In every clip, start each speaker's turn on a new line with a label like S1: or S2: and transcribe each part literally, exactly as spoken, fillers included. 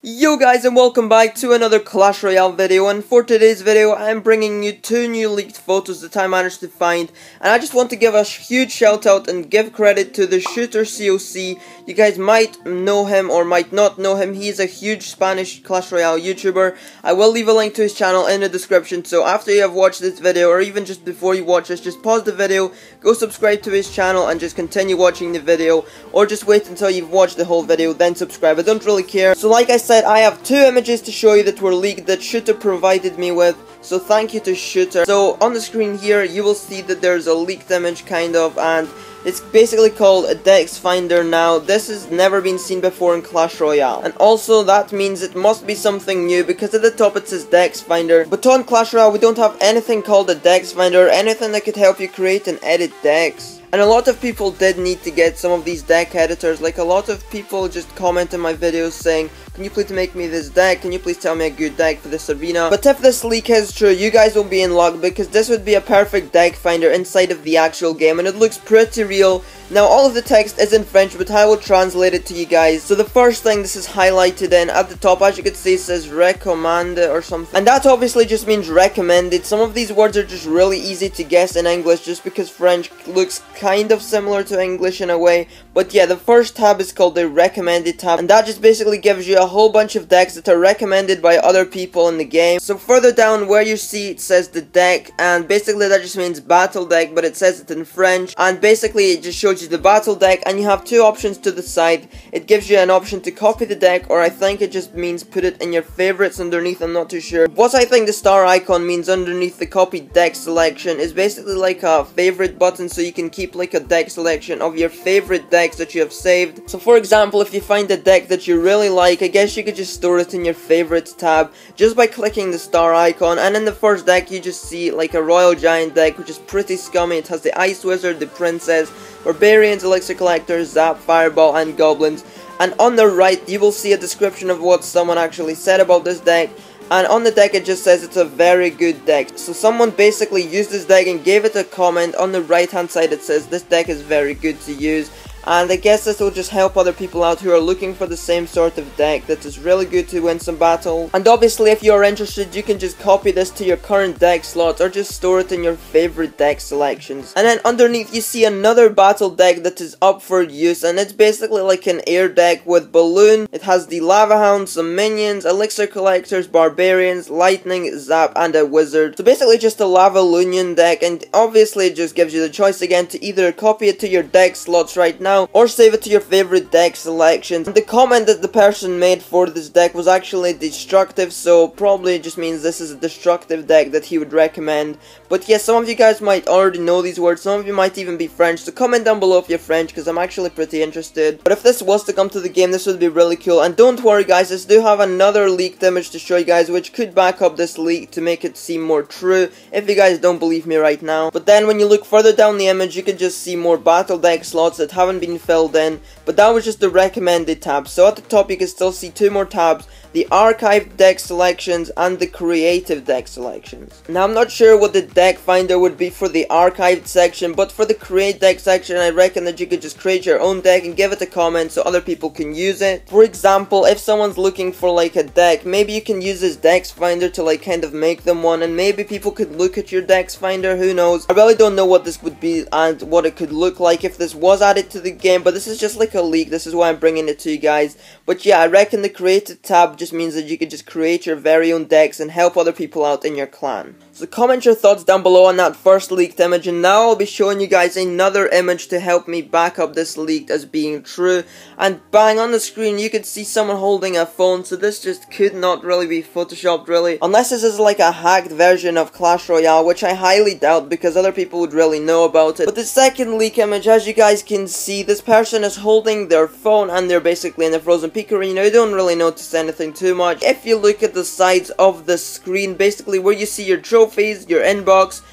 S1: Yo guys, and welcome back to another Clash Royale video, and for today's video I am bringing you two new leaked photos that I managed to find, and I just want to give a huge shout out and give credit to the Shooter C O C. You guys might know him or might not know him. He is a huge Spanish Clash Royale YouTuber. I will leave a link to his channel in the description, so after you have watched this video, or even just before you watch this, just pause the video, go subscribe to his channel and just continue watching the video, or just wait until you've watched the whole video then subscribe. I don't really care. So like I said, I have two images to show you that were leaked that Shooter provided me with, so thank you to Shooter. So on the screen here you will see that there's a leaked image kind of, and it's basically called a Dex Finder. Now this has never been seen before in Clash Royale, and also that means it must be something new because at the top it says Dex Finder, but on Clash Royale we don't have anything called a Dex Finder or anything that could help you create and edit decks. And a lot of people did need to get some of these deck editors. Like a lot of people just comment in my videos saying, can you please make me this deck, can you please tell me a good deck for this arena. But if this leak is true, you guys will be in luck because this would be a perfect deck finder inside of the actual game, and it looks pretty real. Now all of the text is in French, but I will translate it to you guys. So the first thing this is highlighted in at the top, as you can see, says recommande or something, and that obviously just means recommended. Some of these words are just really easy to guess in English just because French looks kind of similar to English in a way. But yeah, the first tab is called the recommended tab, and that just basically gives you a whole bunch of decks that are recommended by other people in the game. So further down where you see it says the deck, and basically that just means battle deck, but it says it in French, and basically it just shows you the battle deck, and you have two options to the side. It gives you an option to copy the deck, or I think it just means put it in your favorites underneath, I'm not too sure. What I think the star icon means underneath the copied deck selection is basically like a favorite button, so you can keep like a deck selection of your favorite decks that you have saved. So for example, if you find a deck that you really like, I guess you could just store it in your favorites tab just by clicking the star icon. And in the first deck you just see like a Royal Giant deck, which is pretty scummy. It has the Ice Wizard, the Princess, Barbarians, Elixir Collectors, Zap, Fireball, and Goblins. And on the right you will see a description of what someone actually said about this deck, and on the deck it just says it's a very good deck. So someone basically used this deck and gave it a comment. On the right hand side it says this deck is very good to use, and I guess this will just help other people out who are looking for the same sort of deck that is really good to win some battles. And obviously if you are interested, you can just copy this to your current deck slots or just store it in your favorite deck selections. And then underneath you see another battle deck that is up for use, and it's basically like an air deck with Balloon. It has the Lava Hound, some minions, Elixir Collectors, Barbarians, Lightning, Zap, and a Wizard. So basically just a Lava Lunion deck, and obviously it just gives you the choice again to either copy it to your deck slots right now or save it to your favorite deck selections. And the comment that the person made for this deck was actually destructive, so probably just means this is a destructive deck that he would recommend. But yes, some of you guys might already know these words, some of you might even be French, so comment down below if you're French because I'm actually pretty interested. But if this was to come to the game, this would be really cool. And don't worry guys, I do have another leaked image to show you guys which could back up this leak to make it seem more true if you guys don't believe me right now. But then when you look further down the image you can just see more battle deck slots that haven't been filled in, but that was just the recommended tab. So at the top you can still see two more tabs, the archived deck selections and the creative deck selections. Now I'm not sure what the deck finder would be for the archived section, but for the create deck section I reckon that you could just create your own deck and give it a comment so other people can use it. For example, if someone's looking for like a deck, maybe you can use this deck finder to like kind of make them one, and maybe people could look at your deck finder, who knows. I really don't know what this would be and what it could look like if this was added to the game, but this is just like a leak, this is why I'm bringing it to you guys. But yeah, I reckon the creative tab just means that you can just create your very own decks and help other people out in your clan. So comment your thoughts down below on that first leaked image, and now I'll be showing you guys another image to help me back up this leak as being true. And bang, on the screen you can see someone holding a phone, so this just could not really be photoshopped really, unless this is like a hacked version of Clash Royale, which I highly doubt because other people would really know about it. But the second leak image, as you guys can see, this person is holding their phone and they're basically in a Frozen Peak arena. You don't really notice anything too much. If you look at the sides of the screen, basically where you see your trophies, your inbox,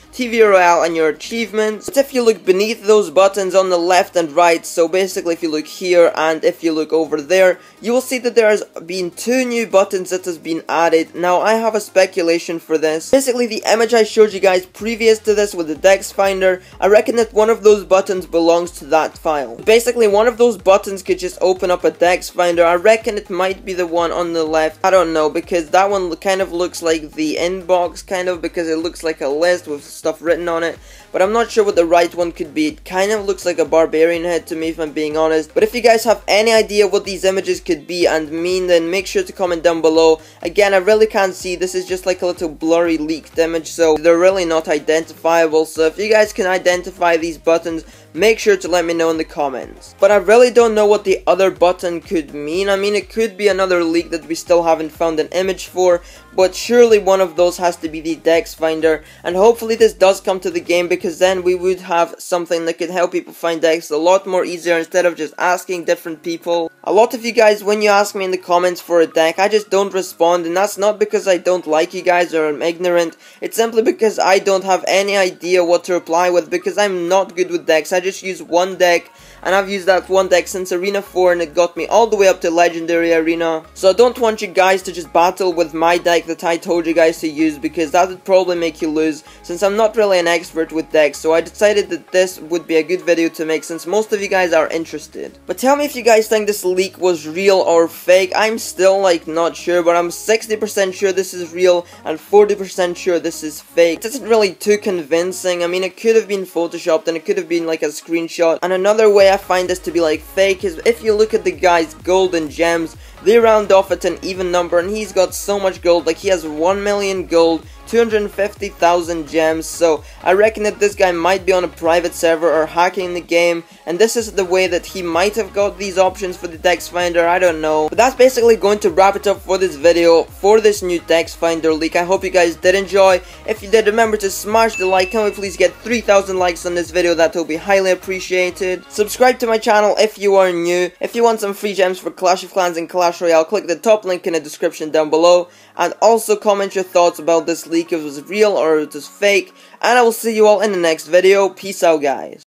S1: T V Royale, and your achievements. But if you look beneath those buttons on the left and right, so basically if you look here and if you look over there, you will see that there has been two new buttons that has been added. Now I have a speculation for this. Basically the image I showed you guys previous to this with the Dex Finder, I reckon that one of those buttons belongs to that file. Basically one of those buttons could just open up a Dex Finder. I reckon it might be the one on the left. I don't know, because that one kind of looks like the inbox kind of, because it looks like a list with stuff written on it. But I'm not sure what the right one could be. It kind of looks like a barbarian head to me, if I'm being honest. But if you guys have any idea what these images could be and mean, then make sure to comment down below. Again, I really can't see. This is just like a little blurry leaked image, so they're really not identifiable. So if you guys can identify these buttons, make sure to let me know in the comments. But I really don't know what the other button could mean. I mean, it could be another leak that we still haven't found an image for, but surely one of those has to be the Dex Finder, and hopefully this does come to the game, because then we would have something that could help people find Dex a lot more easier instead of just asking different people. A lot of you guys, when you ask me in the comments for a deck, I just don't respond, and that's not because I don't like you guys or I'm ignorant. It's simply because I don't have any idea what to reply with, because I'm not good with decks. I just use one deck, and I've used that one deck since Arena four, and it got me all the way up to Legendary Arena. So I don't want you guys to just battle with my deck that I told you guys to use, because that would probably make you lose, since I'm not really an expert with decks. So I decided that this would be a good video to make, since most of you guys are interested. But tell me if you guys think this leak was real or fake. I'm still like not sure, but I'm sixty percent sure this is real and forty percent sure this is fake. It isn't really too convincing. I mean, it could have been photoshopped and it could have been like a screenshot. And another way I find this to be like fake is if you look at the guy's gold and gems, they round off at an even number, and he's got so much gold. Like, he has one million gold, two hundred fifty thousand gems, so I reckon that this guy might be on a private server or hacking the game, and this is the way that he might have got these options for the Dex Finder. I don't know. But that's basically going to wrap it up for this video, for this new Dex Finder leak. I hope you guys did enjoy. If you did, remember to smash the like. Can we please get three thousand likes on this video? That will be highly appreciated. Subscribe to my channel if you are new. If you want some free gems for Clash of Clans and Clash Royale, click the top link in the description down below, and also comment your thoughts about this leak, if it was real or if it was fake, and I will see you all in the next video. Peace out, guys.